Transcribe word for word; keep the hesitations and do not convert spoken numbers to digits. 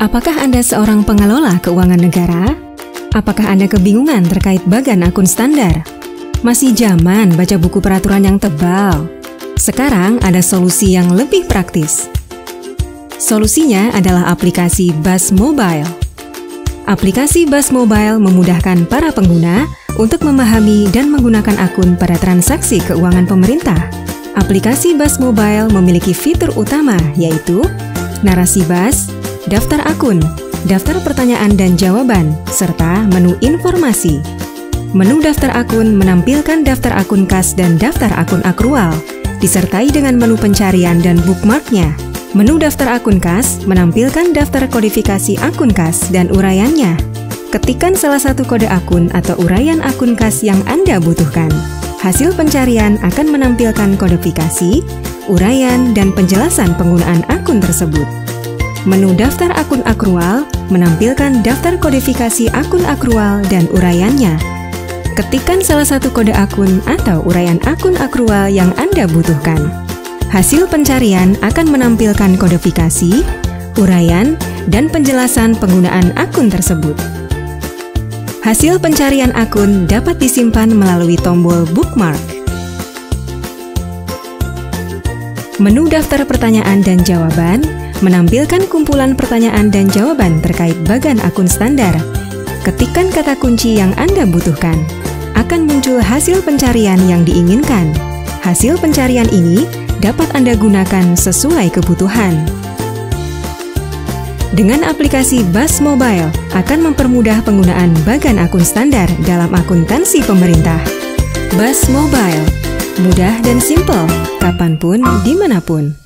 Apakah Anda seorang pengelola keuangan negara? Apakah Anda kebingungan terkait bagan akun standar? Masih zaman baca buku peraturan yang tebal? Sekarang ada solusi yang lebih praktis. Solusinya adalah aplikasi Bas Mobile. Aplikasi Bas Mobile memudahkan para pengguna untuk memahami dan menggunakan akun pada transaksi keuangan pemerintah. Aplikasi Bas Mobile memiliki fitur utama yaitu narasi Bas, daftar akun, daftar pertanyaan dan jawaban, serta menu informasi. Menu daftar akun menampilkan daftar akun kas dan daftar akun akrual, disertai dengan menu pencarian dan bookmarknya. Menu daftar akun kas menampilkan daftar kodifikasi akun kas dan uraiannya. Ketikkan salah satu kode akun atau uraian akun kas yang Anda butuhkan. Hasil pencarian akan menampilkan kodifikasi, uraian, dan penjelasan penggunaan akun tersebut. Menu daftar akun akrual menampilkan daftar kodifikasi akun akrual dan uraiannya. Ketikkan salah satu kode akun atau uraian akun akrual yang Anda butuhkan. Hasil pencarian akan menampilkan kodifikasi, uraian, dan penjelasan penggunaan akun tersebut. Hasil pencarian akun dapat disimpan melalui tombol bookmark. Menu daftar pertanyaan dan jawaban menampilkan kumpulan pertanyaan dan jawaban terkait bagan akun standar. Ketikkan kata kunci yang Anda butuhkan. Akan muncul hasil pencarian yang diinginkan. Hasil pencarian ini dapat Anda gunakan sesuai kebutuhan. Dengan aplikasi Bas Mobile akan mempermudah penggunaan bagan akun standar dalam akuntansi pemerintah. Bas Mobile, mudah dan simpel, kapanpun, dimanapun.